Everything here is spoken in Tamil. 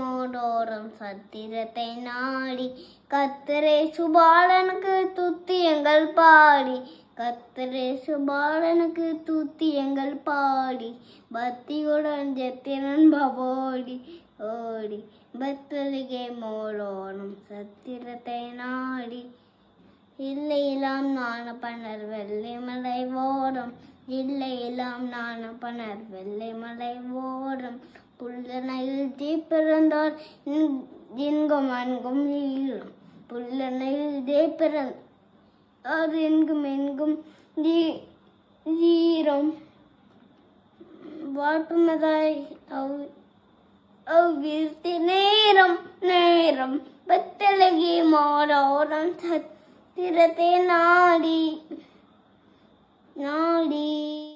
மோடோரம் சத்திரத்தை நாடி கத்தரே சுபாலனுக்கு துத்தியங்கள் பாடி கத்தரே சுபாலனுக்கு துத்தியங்கள் பாடி பக்தியுடன் ஜெத்திரன் பவோடி ஓடி பத்தலிகே மோடோரம் சத்திரத்தை நாடி இல்லையிலாம் நாணப்பனர் வெள்ளைமலை ஓரம் இல்லையிலாம் நாணப்பனர் வெள்ளைமலை ஓரம் புல்லனையில் தீ பிறந்தார் எங்கும் அன்கும் ஈரம் புல்லனையில் தீ பிறந்தார் எங்கும் ஈரம் வாட்டுமதாய் அவ்விருத்தி நேரம் நேரம் பத்தலகி மோடோரம் சத்திரத்தை நாடி